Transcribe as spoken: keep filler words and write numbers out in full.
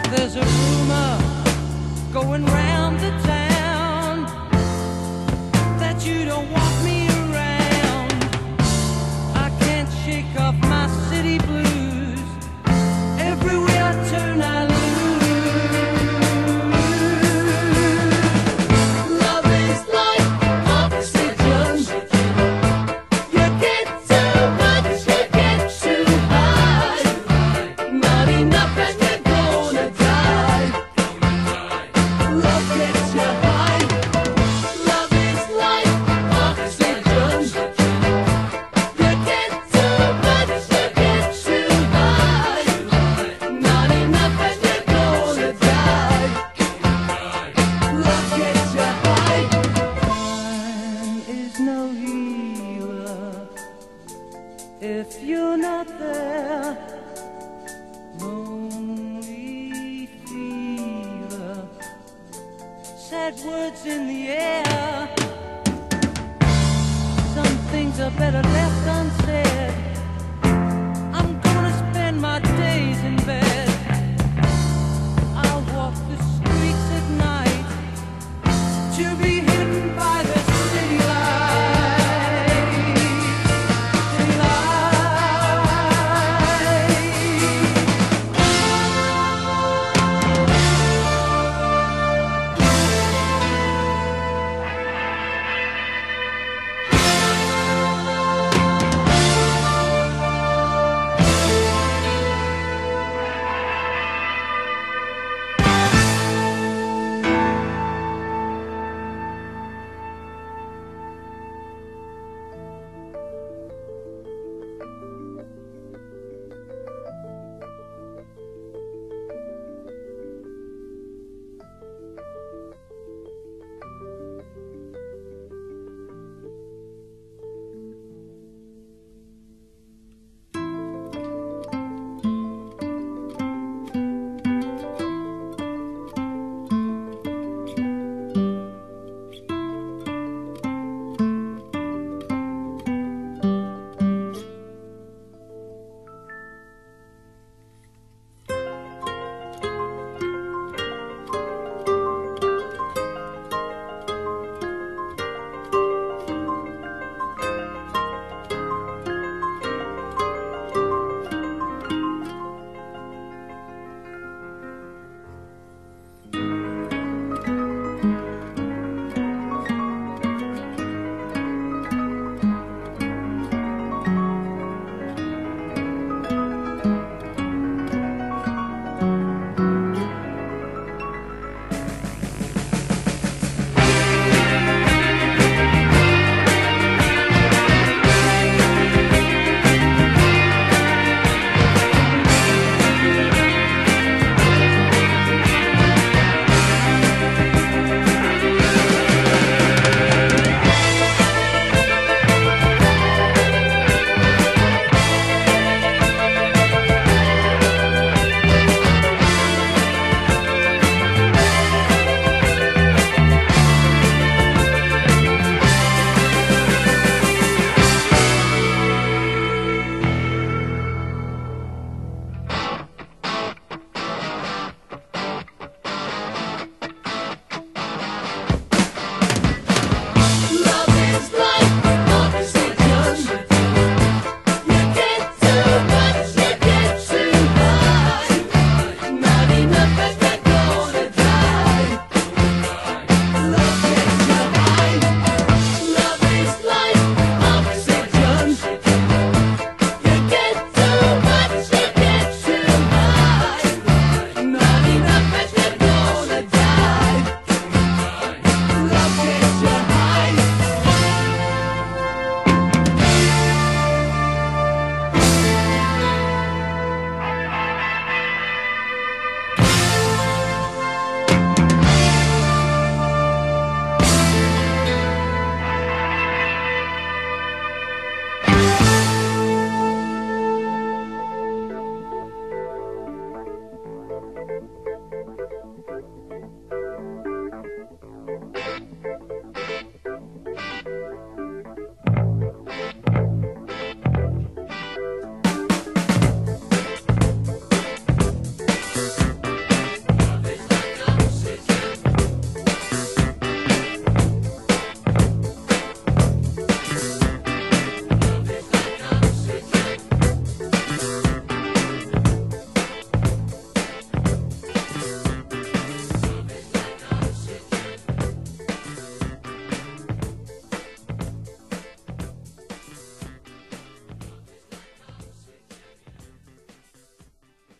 There's a rumor going round the town that you don't want me around. I can't shake off my city blues. Everywhere I turn I lose. Love is like oxygen. You get too much, you get too high. Not enough and you're gonna die. Love gets you high. Love is like oxygen. You get too much, you get too high. Not enough and you're gonna die. Love gets you high. Time is no healer if you're not there. Lonely fever, sad words in the air. Some things are better left unsaid. I'm gonna spend my days in bed.